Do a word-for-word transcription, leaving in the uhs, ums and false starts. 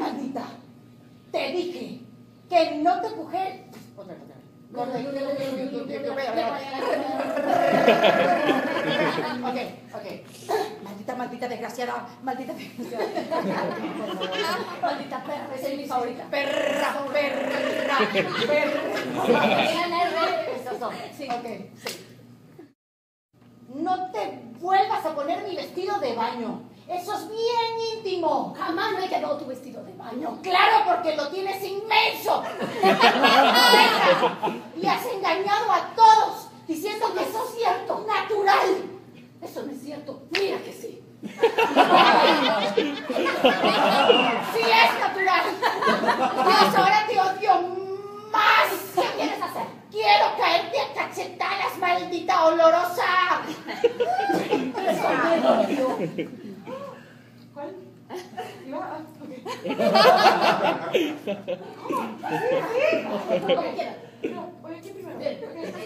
maldita. Te dije que no te empujé. Otra vez, otra vez. Ok, ok. Maldita, maldita desgraciada. Maldita desgraciada. Maldita perra, esa es mi favorita. Perra, perra, perra. Esos son. Sí. Ok, sí. No te vuelvas a poner mi vestido de baño. Eso es bien íntimo. Jamás me quedó tu vestido de baño. Claro, porque lo tienes inmenso. Y has engañado a todos diciendo que eso es cierto, natural. Eso no es cierto. Mira que sí. Sí es natural. Dios, ahora te odio más. ¿Qué quieres hacer? Quiero caerte a cachetadas, maldita olorosa. Eso me dolió. ¿Cuál? ¿Iba? Ah, ok. Como quieras. No, oye, ¿quién primero? Bien.